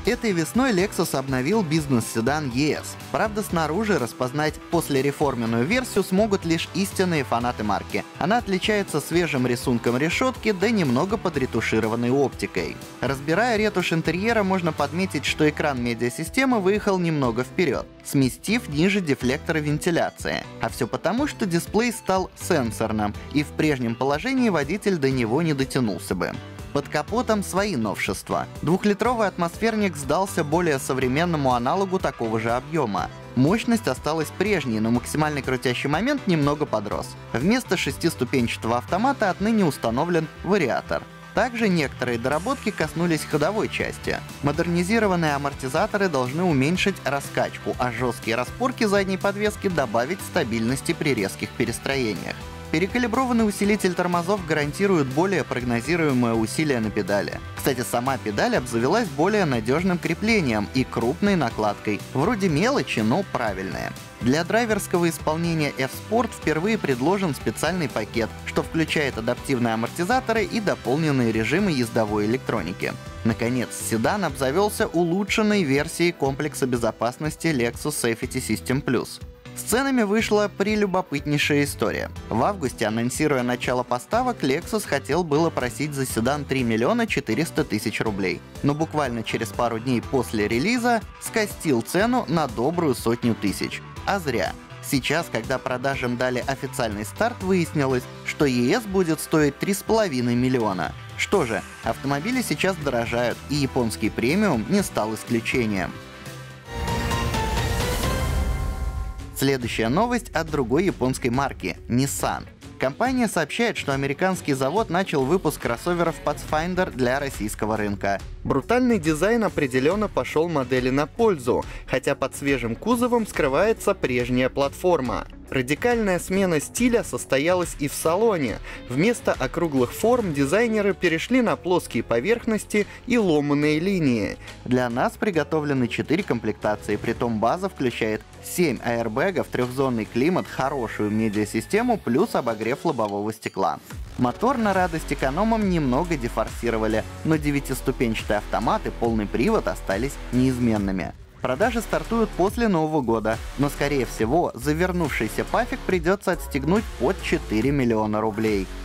Этой весной Lexus обновил бизнес-седан ES. Правда, снаружи распознать послереформенную версию смогут лишь истинные фанаты марки. Она отличается свежим рисунком решетки, да немного подретушированной оптикой. Разбирая ретушь интерьера, можно подметить, что экран медиасистемы выехал немного вперед, сместив ниже дефлектора вентиляции. А все потому, что дисплей стал сенсорным, и в прежнем положении водитель до него не дотянулся бы. Под капотом свои новшества. Двухлитровый атмосферник сдался более современному аналогу такого же объема. Мощность осталась прежней, но максимальный крутящий момент немного подрос. Вместо шестиступенчатого автомата отныне установлен вариатор. Также некоторые доработки коснулись ходовой части. Модернизированные амортизаторы должны уменьшить раскачку, а жесткие распорки задней подвески добавить стабильности при резких перестроениях. Перекалиброванный усилитель тормозов гарантирует более прогнозируемое усилие на педали. Кстати, сама педаль обзавелась более надежным креплением и крупной накладкой. Вроде мелочи, но правильная. Для драйверского исполнения F-Sport впервые предложен специальный пакет, что включает адаптивные амортизаторы и дополненные режимы ездовой электроники. Наконец, седан обзавелся улучшенной версией комплекса безопасности Lexus Safety System Plus. С ценами вышла прелюбопытнейшая история. В августе, анонсируя начало поставок, Lexus хотел было просить за седан 3 миллиона 400 тысяч рублей. Но буквально через пару дней после релиза скостил цену на добрую 100 тысяч. А зря. Сейчас, когда продажам дали официальный старт, выяснилось, что ES будет стоить 3,5 миллиона. Что же, автомобили сейчас дорожают, и японский премиум не стал исключением. Следующая новость от другой японской марки – Nissan. Компания сообщает, что американский завод начал выпуск кроссоверов Pathfinder для российского рынка. Брутальный дизайн определенно пошел модели на пользу, хотя под свежим кузовом скрывается прежняя платформа. Радикальная смена стиля состоялась и в салоне. Вместо округлых форм дизайнеры перешли на плоские поверхности и ломаные линии. Для нас приготовлены 4 комплектации, притом база включает 7 аэрбэгов, трехзонный климат, хорошую медиасистему плюс обогрев лобового стекла. Мотор на радость экономам немного дефорсировали, но 9-ступенчатый автомат и полный привод остались неизменными. Продажи стартуют после Нового года, но, скорее всего, за вернувшийся пафик придется отстегнуть под 4 миллиона рублей.